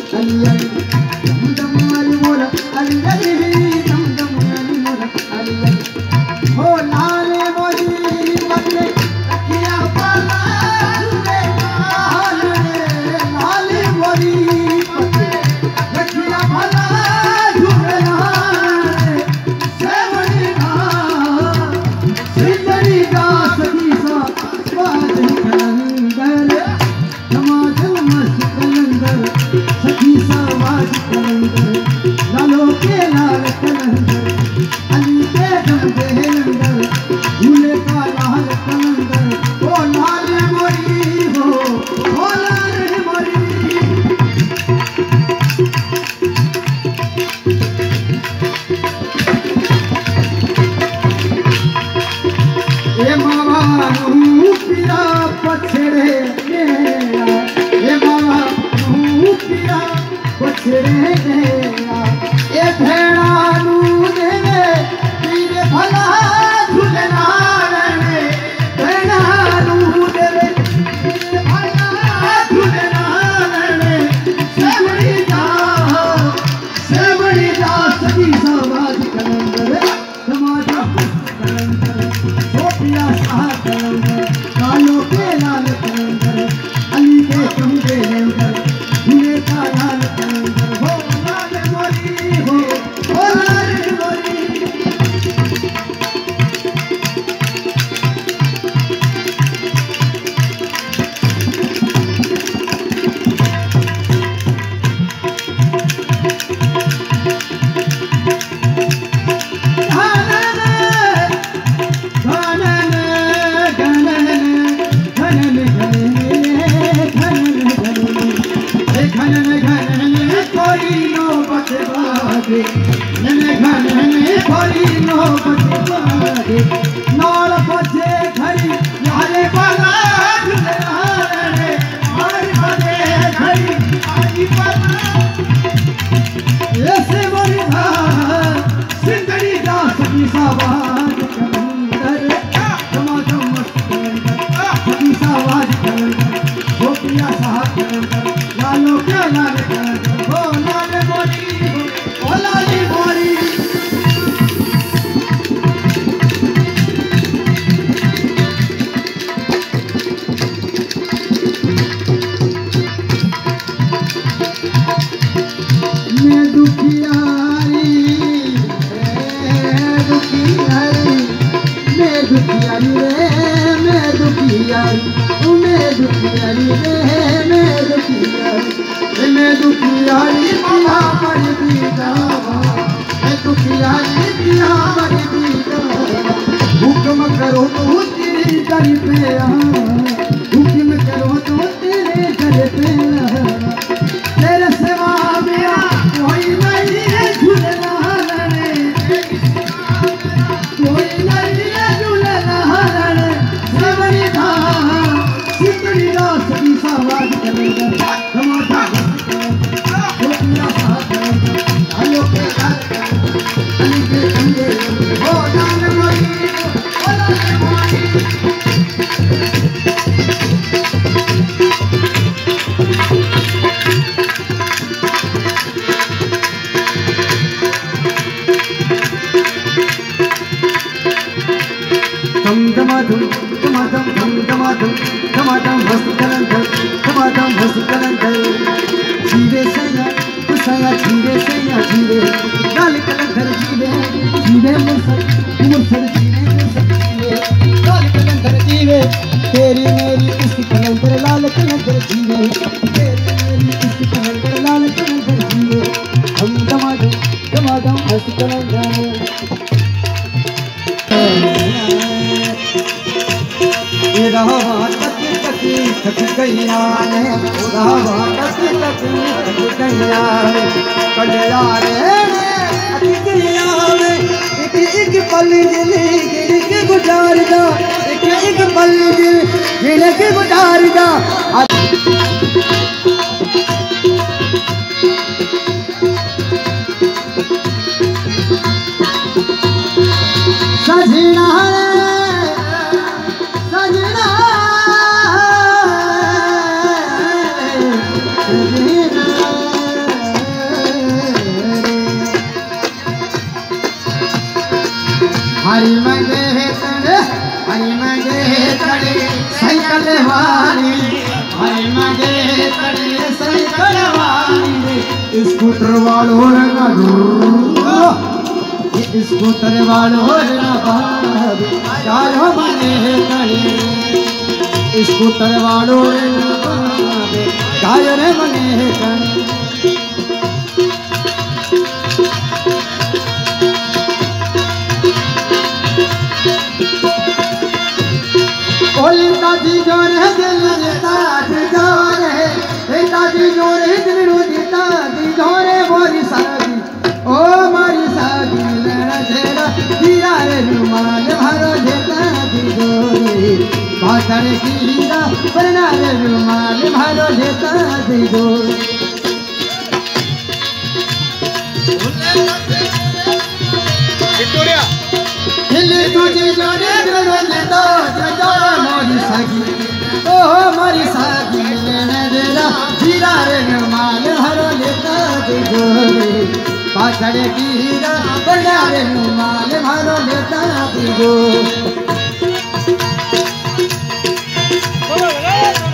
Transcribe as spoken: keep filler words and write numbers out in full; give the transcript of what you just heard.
अली अली दम दम अली मोरा अली अली दम दम अली मोरा अली अली हो लाले मोरी पगले रखिया पाला झूले लाले लाले मोरी पगले रखिया पाला झूले लाले सेवड़ी का सिंदरी का सखी सा बाज कलंदर धमाधम मस्त कलंदर सखी सा बाज कलंदर लालो के लाल कलंदर अली के दम दे लंदर झूले का लाल कलंदर ओ लाल मोरी हो ओ लाल मोरी ए मामा नू पिया पछड़े गया ए मामा नू पिया पछड़े गया ए भेड़ा नू देवे पीरे भला झूलना रे भेड़ा नू देवे पीरे भला झूलना रे सेवड़ी जा सेवड़ी जा सखी समाज कलंदर समाज कलंदर सोपिया सा कलंदर लालो के लाल कलंदर अली के चुंगे लंदर झूले का लाल कलंदर हो लाल मोरी हो हो लाल मोरी नाल बजे घड़ी लाले वाला झूले मार बजे घड़ी आजी वाला ऐसे मोरी धा सिंदरी दा सखी सावाज कलंदर धमाधम मस्त कलंदर सखी सावाज कलंदर हो पिया सा कलंदर लालो के लाल कलंदर हो लाल मोरी हो लाली मोरी मैं दुखियारी मैं दुखियारी मैं दुखियारी रे मैं दुखियारी मैं दुखियारी रे मैं दुखियारी मैं दुखियारी पिया मर दीदा मैं दुखियारी पिया मर दीदा हुक्म करो तो तेरे दर पे आ हुक्म करो तो तेरे दर पे आ तेरे सेवा मेरा कोई नहीं है झूलना रे कोई नहीं है झूलना रे सेवड़ी धा सिंदरी दा सखी सावाज कलंदर धमाधा छोटिया सा कलंदर लालो के लाल कलंदर अली के चंगे हो लाल मोरी हो लाल मोरी धम धमाधम धमाधम धम धमाधम धमाधम मस्त कलंदर धमाधम मस्त कलंदर जीवे सैया सैया जीवे सैया जीवे लाल कलंदर जीवे जीवे मुरसर मुरसर जीवे मुरसर जीवे लाल कलंदर जीवे तेरी मेरी इसकी कलंदर लाल कलंदर जीवे तेरी मेरी इसकी कलंदर लाल कलंदर जीवे धम धमाधम धमाधम मस्त कलंदर रावा तकी तकी थक गैया ने रावा तकी तकी थक गैया ने कलिया रे अति गैया ने एक एक पल जिंदगी के गुजार दा एक एक पल जिंदगी के गुजार दा सजना सजना सजना स्कूटर वालों ना ये स्कूटर वालों ना भाभी चारों बने कने स्कूटर वालों ना भाभी चारों बने कने ओलिता जी जोरे दिल देता जोरे बेटा जी जोरे दिल रो देता जी जोरे मोरी सागी ओ मोरी सागी लेना तेरा हीरा रे रुमाल भरो देता जी जोरे बादल की हीरा बना रे रुमाल भरो देता जी जोरे विक्टोरिया हिल तुझे जोरे रो देता जोरे मोरी सागी ओ मोरी सागी लेना तेरा हीरा रे रुमाल भरो देता जी जोरे बादल की हीरा बना रे रुमाल भरो देता जी जोरे